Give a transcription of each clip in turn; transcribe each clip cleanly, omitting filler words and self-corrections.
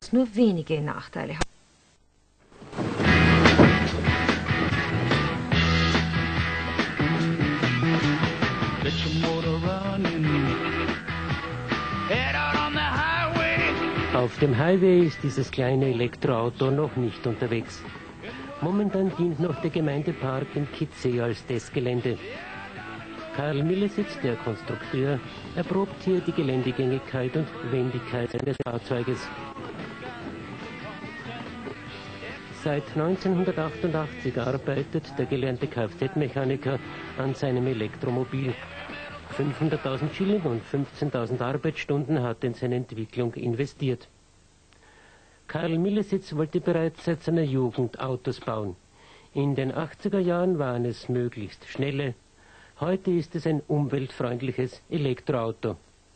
Autos nur wenige Nachteile haben. Auf dem Highway ist dieses kleine Elektroauto noch nicht unterwegs. Momentan dient noch der Gemeindepark in Kitzee als Testgelände. Karl Millesitz, der Konstrukteur, erprobt hier die Geländegängigkeit und Wendigkeit eines Fahrzeuges. Seit 1988 arbeitet der gelernte Kfz-Mechaniker an seinem Elektromobil. 500.000 Schilling und 15.000 Arbeitsstunden hat in seine Entwicklung investiert. Karl Millesitz wollte bereits seit seiner Jugend Autos bauen. In den 80er Jahren waren es möglichst schnelle. Heute ist es ein umweltfreundliches Elektroauto.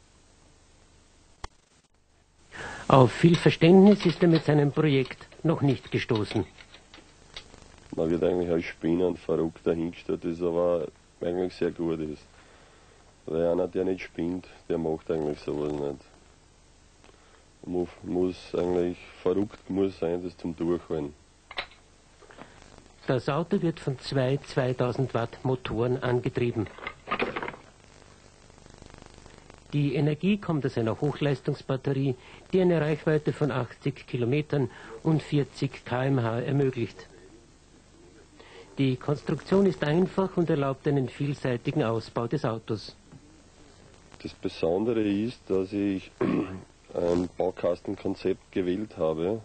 Auf viel Verständnis ist er mit seinem Projekt noch nicht gestoßen. Man wird eigentlich als Spinner und verrückt dahingestellt, das aber eigentlich sehr gut ist. Weil einer, der nicht spinnt, der macht eigentlich sowas nicht. Man muss eigentlich verrückt sein, das zum Durchhalten. Das Auto wird von zwei 2000 Watt Motoren angetrieben. Die Energie kommt aus einer Hochleistungsbatterie, die eine Reichweite von 80 Kilometern und 40 km/h ermöglicht. Die Konstruktion ist einfach und erlaubt einen vielseitigen Ausbau des Autos. Das Besondere ist, dass ich ein Baukastenkonzept gewählt habe,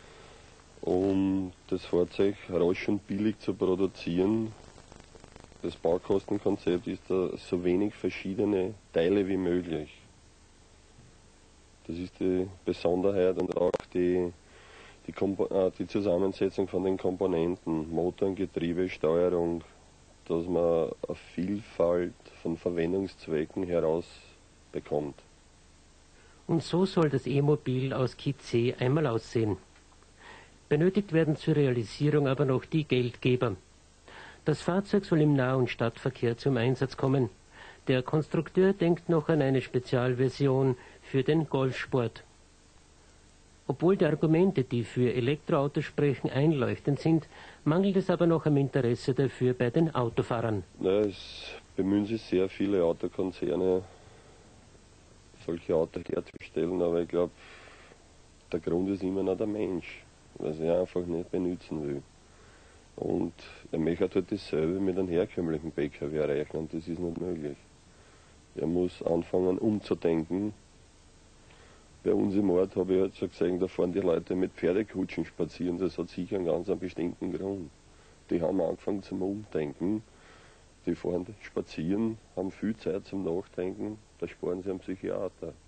um das Fahrzeug rasch und billig zu produzieren. Das Baukostenkonzept ist da so wenig verschiedene Teile wie möglich. Das ist die Besonderheit und auch die Zusammensetzung von den Komponenten, Motor, Getriebe, Steuerung, dass man eine Vielfalt von Verwendungszwecken herausbekommt. Und so soll das E-Mobil aus Kitzee einmal aussehen. Benötigt werden zur Realisierung aber noch die Geldgeber. Das Fahrzeug soll im Nah- und Stadtverkehr zum Einsatz kommen. Der Konstrukteur denkt noch an eine Spezialversion für den Golfsport. Obwohl die Argumente, die für Elektroautos sprechen, einleuchtend sind, mangelt es aber noch am Interesse dafür bei den Autofahrern. Ja, es bemühen sich sehr viele Autokonzerne, solche Autos herzustellen, aber ich glaube, der Grund ist immer noch der Mensch, weil sie einfach nicht benutzen will. Und er möchte halt dasselbe mit einem herkömmlichen PKW erreichen und das ist nicht möglich. Er muss anfangen umzudenken. Bei uns im Ort habe ich halt so gesehen, da fahren die Leute mit Pferdekutschen spazieren, das hat sicher einen ganz bestimmten Grund. Die haben angefangen zum Umdenken, die fahren spazieren, haben viel Zeit zum Nachdenken, da sparen sie am Psychiater.